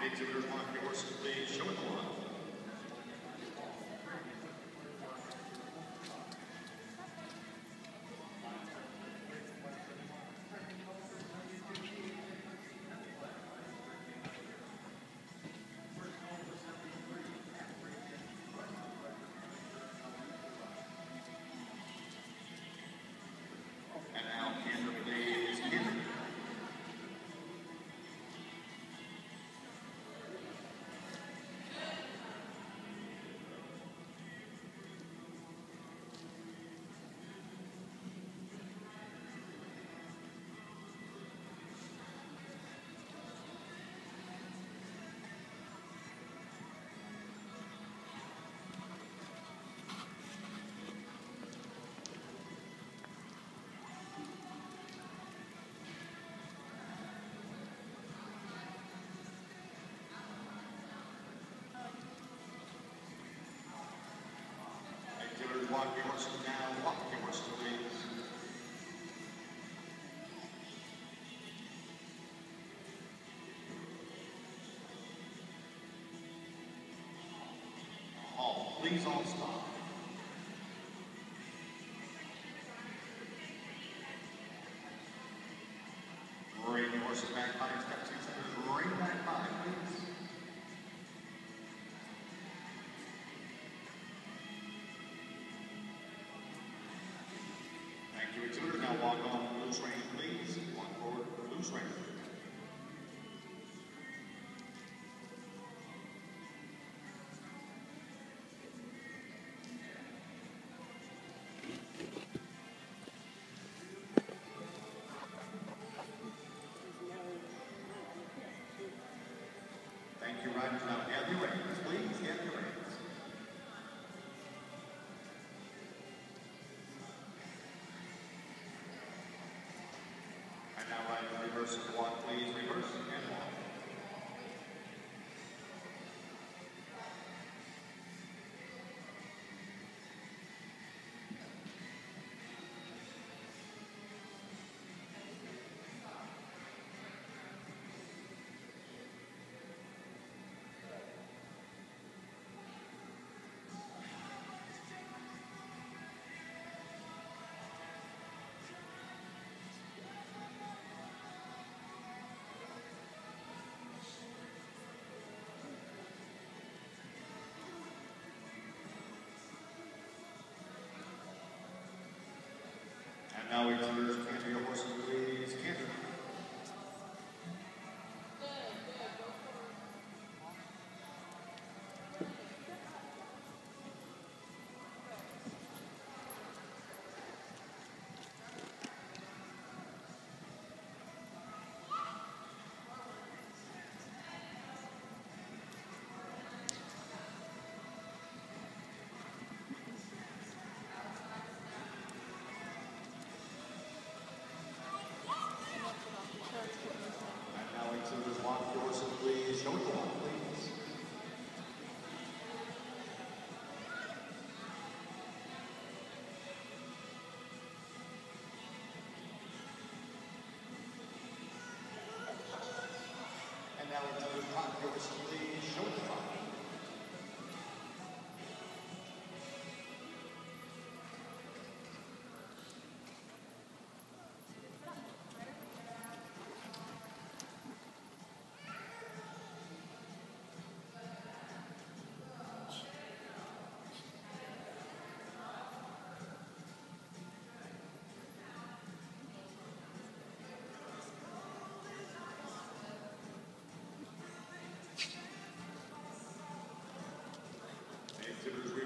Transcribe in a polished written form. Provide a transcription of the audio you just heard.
Exhibitors want your horses, please show it along. And now, Canter, please, Canter. Exhibitors walk your horses now, walk your horses, please. All, please all stop. Bring your horses back by step 2 centers, bring back by, please. Thank you, exhibitor. Now walk on loose rein, please. Walk forward, loose rein. Thank you, riders. Now gather your reins, please. Gather your reins. And now riders, reverse and walk, please. Reverse and walk. And now exhibitors, canter your horses, please. Canter. And now exhibitors, walk your horses, please. Show it along, please. And now exhibitors, walk your horses, please. Show it along. Exhibitors,